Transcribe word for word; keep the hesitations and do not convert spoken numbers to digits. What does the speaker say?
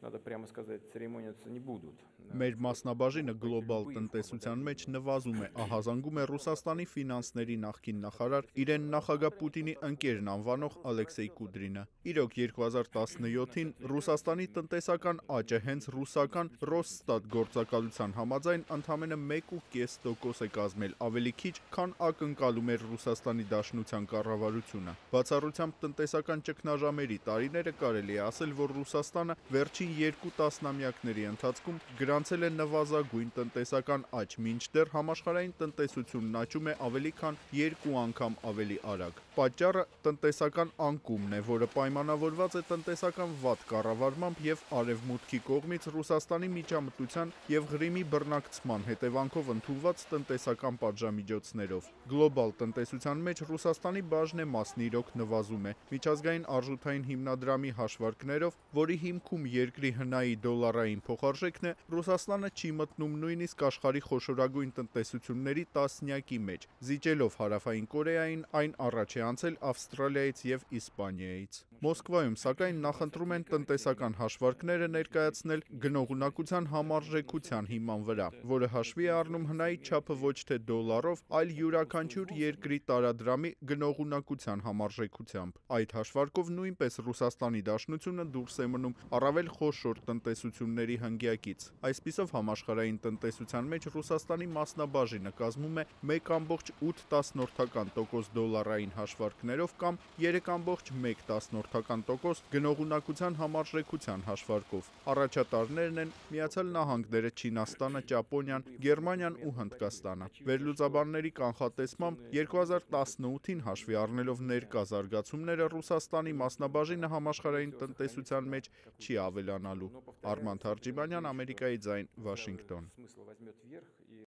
надо прямо сказать, церемониться не будут. Մեր մասնաբաժինը գլոբալ տնտեսության մեջ նվազում է, ահազանգում է Ռուսաստանի ֆինանսների նախկին նախարար, իրեն նախագահ Պուտինի ընկերն անվանող Ալեքսեյ Կուդրինը։ Իրոք երկու հազար տասնյոթին Ռուսաստանի տնտեսական աճը հենց ռուսական Ռոսստատ գործակալության համաձայն ընդամենը մեկ կόμμα պենս տոկոս է կազմել, ավելի քիչ, քան ակնկալում էր Ռուսաստանի Դաշնության կառավարությունը։ Բացառությամբ տնտեսական ճգնաժամերի տարիները կարելի է ասել, որ Ռուսաստանը վերջին երկու տասնամյակների ընթացքում գրանցել է նվազագույն տնտեսական աճ, մինչդեռ համաշխարհային տնտեսությունն աճում է ավելի քան երկու անգամ ավելի արագ։ Պատճառը տնտեսական անկումն է, որը պայմանավորված է տնտեսական վատ կառավարմամբ եւ Արևմուտքի կողմից Ռուսաստանի միջամտության եւ Ղրիմի բռնակցման հետևանքով ընդունված տնտեսական պատժամիջոցներով։ Գլոբալ տնտեսության մեջ Ռուսաստանի բաժնեմասն իրոք նվազում է։ Միջազգային արժութային հիմնադրամի հաշվարկներով, որի հիմքում երկրի հնայի դոլարային փոխարժեքն է, Ռուսաստանը չի մտնում նույնիսկ աշխարհի խոշորագույն տնտեսությունների տասնյակի մեջ, զիջելով Հարավային Կորեային, այն առաջ է անցել Ավստրալիայից եւ Իսպանիայից։ Մոսկվայում, սակայն, նախընտրում են տնտեսական հաշվարկները ներկայացնել գնողունակության համարժեքության հիման վրա, որը հաշվի է առնում հնայի չափը ոչ թե դոլարով, այլ յուրաքանչյուր երկրի տարադրամի գնողունակության համարժեքությամբ։ Այդ հաշվարկով նույնպես Ռուսաստանի Դաշնությունը դուրս է մնում առավել խոշոր տնտեսությունների հնգյակից։ Այսպիսով համաշխարհային տնտեսության մեջ Ռուսաստանի մասնաբաժինը կազմում է մեկ կόμma ութ տոկոս դոլարային հաշվարկներով կամ երեք կόμma մեկ տոկոս գնողունակության համարժեքության հաշվարկով։ Առաջատարներն են Միացյալ Նահանգները, Չինաստանը, Ճապոնիան, Գերմանիան ու Հնդկաստանը։ Վերլուծաբանների կանխատեսմամբ երկու հազար տասնութին հաշվի առնելով ներկա զարգացումները, Ռուսաստանի մասնաբաժինը համաշխարհային տնտեսության մեջ չի ավելանալու։ Արման Թարջիբանյան, Ամերիկայի ձայն, Վաշինգտոն։